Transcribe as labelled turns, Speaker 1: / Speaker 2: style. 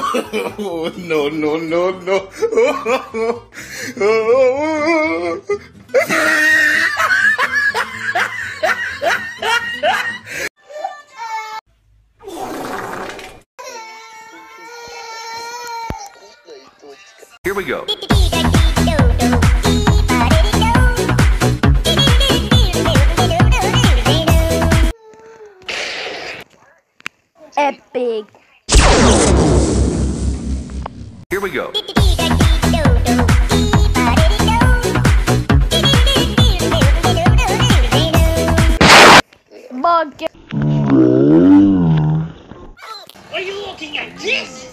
Speaker 1: No, no, no, no.
Speaker 2: Here we go.
Speaker 3: Epic.
Speaker 2: Here we go.
Speaker 3: Bug.
Speaker 4: Are you looking at this?